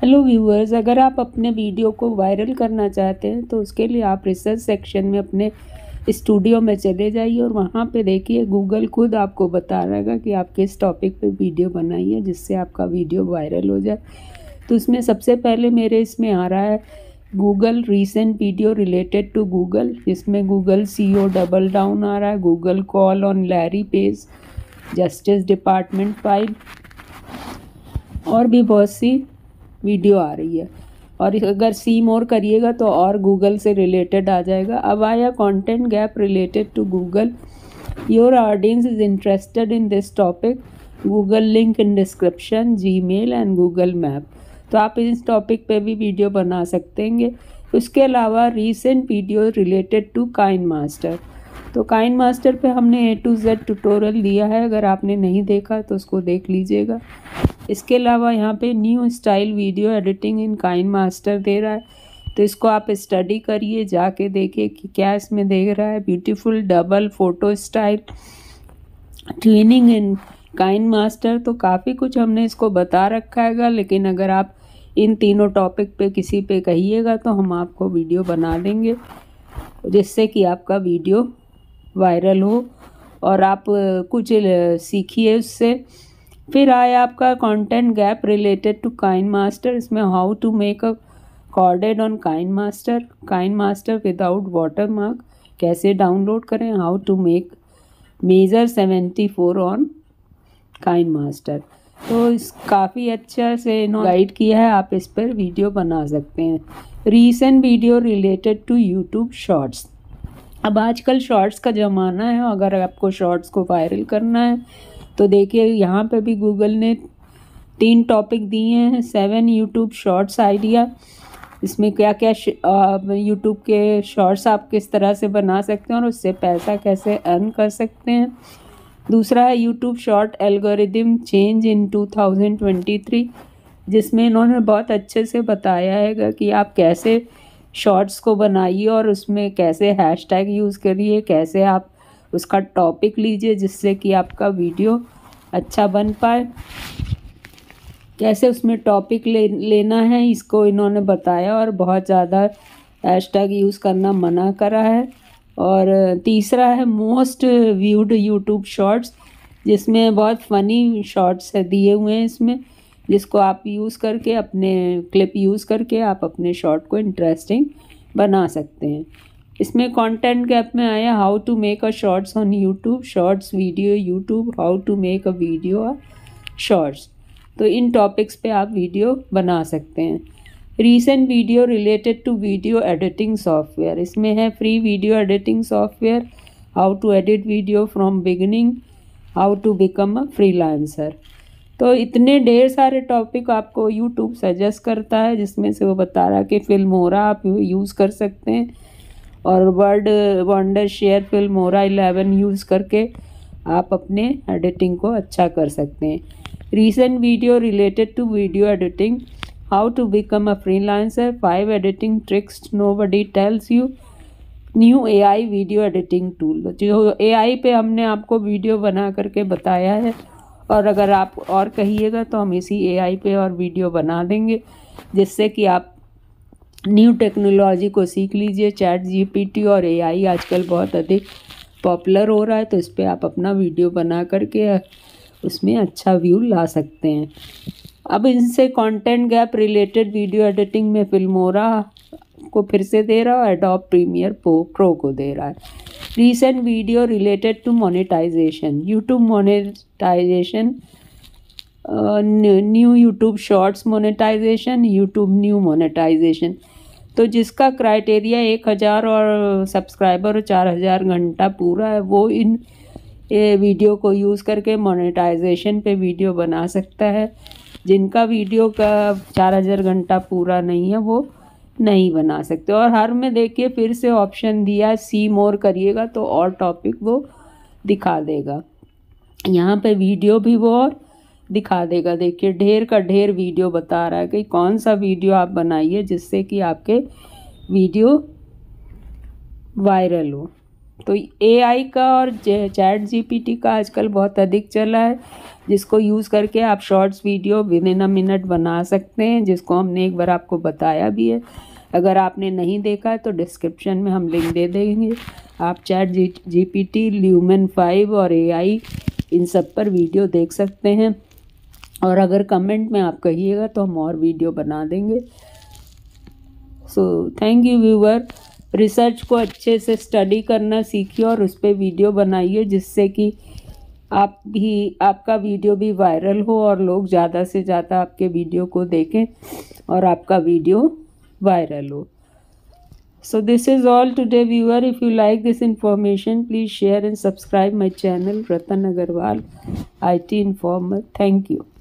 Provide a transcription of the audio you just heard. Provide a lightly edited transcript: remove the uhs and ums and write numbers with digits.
Hello viewers, अगर आप अपने वीडियो को वायरल करना चाहते हैं तो उसके लिए आप रिसर्च सेक्शन में अपने स्टूडियो में चले जाइए और वहाँ पे देखिए गूगल खुद आपको बता रहेगा कि आप किस टॉपिक पे वीडियो बनाइए जिससे आपका वीडियो वायरल हो जाए। तो उसमें सबसे पहले मेरे इसमें आ रहा है Google recent video related to Google, जिसमें गूगल CEO डबल डाउन आ रहा है, Google call on Larry Page, justice department file और भी बहुत सी वीडियो आ रही है। और अगर सी मोर करिएगा तो और गूगल से रिलेटेड आ जाएगा। अब आया content gap related to Google, your audience is interested in this topic, Google link in description, Gmail and Google map. तो आप इस टॉपिक पे भी वीडियो बना सकते हैं। उसके अलावा recent video related to KineMaster, तो काइन मास्टर पे हमने A to Z ट्यूटोरियल दिया है, अगर आपने नहीं देखा तो उसको देख लीजिएगा। इसके अलावा यहाँ पे new style video editing in KineMaster दे रहा है, तो इसको आप स्टडी करिए, जाके देखिए कि क्या इसमें दे रहा है। Beautiful double photo style twinning in KineMaster, तो काफ़ी कुछ हमने इसको बता रखा हैगा। लेकिन अगर आप इन तीनों टॉपिक पे किसी पे कहिएगा तो हम आपको वीडियो बना देंगे जिससे कि आपका वीडियो वायरल हो और आप कुछ सीखिए उससे। फिर आया आपका content gap related to KineMaster, इसमें how to make a corded on KineMaster without watermark, कैसे डाउनलोड करें, how to make major 74 on KineMaster. तो इस काफ़ी अच्छा से गाइड किया है, आप इस पर वीडियो बना सकते हैं। Recent video related to YouTube shorts, अब आजकल शॉर्ट्स का ज़माना है, अगर आपको शॉर्ट्स को वायरल करना है तो देखिए यहाँ पे भी गूगल ने 3 टॉपिक दिए हैं। 7 यूट्यूब शॉर्ट्स आइडिया, इसमें क्या क्या यूट्यूब के शॉर्ट्स आप किस तरह से बना सकते हैं और उससे पैसा कैसे अर्न कर सकते हैं। दूसरा है YouTube short algorithm change in 2023, जिसमें इन्होंने बहुत अच्छे से बताया है कि आप कैसे शॉर्ट्स को बनाइए और उसमें कैसे हैशटैग यूज़ करिए, कैसे आप उसका टॉपिक लीजिए जिससे कि आपका वीडियो अच्छा बन पाए, कैसे उसमें टॉपिक लेना है, इसको इन्होंने बताया और बहुत ज़्यादा हैशटैग यूज़ करना मना करा है। और तीसरा है मोस्ट व्यूड यूट्यूब शॉर्ट्स, जिसमें बहुत फ़नी शॉर्ट्स दिए हुए हैं इसमें, जिसको आप यूज़ करके अपने क्लिप यूज़ करके आप अपने शॉर्ट को इंटरेस्टिंग बना सकते हैं। इसमें कंटेंट गैप में आया how to make a shorts on YouTube, shorts video YouTube, how to make a video shorts. तो इन टॉपिक्स पे आप वीडियो बना सकते हैं। Recent video related to video editing software, इसमें है free video editing software, how to edit video from beginning, how to become a freelancer. तो इतने ढेर सारे टॉपिक आपको यूट्यूब सजेस्ट करता है, जिसमें से वो बता रहा है कि फिल्मोरा आप यूज़ कर सकते हैं और word Wondershare Filmora 11 use करके आप अपने एडिटिंग को अच्छा कर सकते हैं। Recent video related to video editing, how to become a freelancer, 5 editing tricks nobody tells you, new AI video editing tool, जो AI पे हमने आपको वीडियो बना करके बताया है। और अगर आप और कहिएगा तो हम इसी AI पे और वीडियो बना देंगे जिससे कि आप न्यू टेक्नोलॉजी को सीख लीजिए। ChatGPT और AI आजकल बहुत अधिक पॉपुलर हो रहा है, तो इस पर आप अपना वीडियो बना करके उसमें अच्छा व्यू ला सकते हैं। अब इनसे content gap related video editing में फिल्मोरा को फिर से दे रहा है, एडोब प्रीमियर प्रो को दे रहा है। Recent video related to monetization, YouTube monetization, new YouTube shorts monetization, YouTube new monetization. तो जिसका क्राइटेरिया 1000 और सब्सक्राइबर और 4000 घंटा पूरा है वो इन वीडियो को यूज़ करके मोनेटाइजेशन पे वीडियो बना सकता है। जिनका वीडियो का 4000 घंटा पूरा नहीं है वो नहीं बना सकते। और हर में देखिए फिर से ऑप्शन दिया है, सी मोर करिएगा तो और टॉपिक वो दिखा देगा, यहाँ पे वीडियो भी वो और दिखा देगा। देखिए ढेर का ढेर वीडियो बता रहा है कि कौन सा वीडियो आप बनाइए जिससे कि आपके वीडियो वायरल हो। तो AI का और चैट GPT का आजकल बहुत अधिक चला है, जिसको यूज़ करके आप shorts video within a minute बना सकते हैं, जिसको हमने एक बार आपको बताया भी है। अगर आपने नहीं देखा है तो डिस्क्रिप्शन में हम लिंक दे देंगे। आप चैट GPT, ल्यूमेन 5 और AI इन सब पर वीडियो देख सकते हैं। और अगर कमेंट में आप कहिएगा तो हम और वीडियो बना देंगे। So thank you viewer. Research को अच्छे से स्टडी करना सीखिए और उस पर वीडियो बनाइए, जिससे कि आपका वीडियो भी वायरल हो और लोग ज़्यादा से ज़्यादा आपके वीडियो को देखें और आपका वीडियो वायरल हो। So this is all today, viewer. If you like this information, please share and subscribe my channel, Ratan Agarwal, IT Informer. Thank you.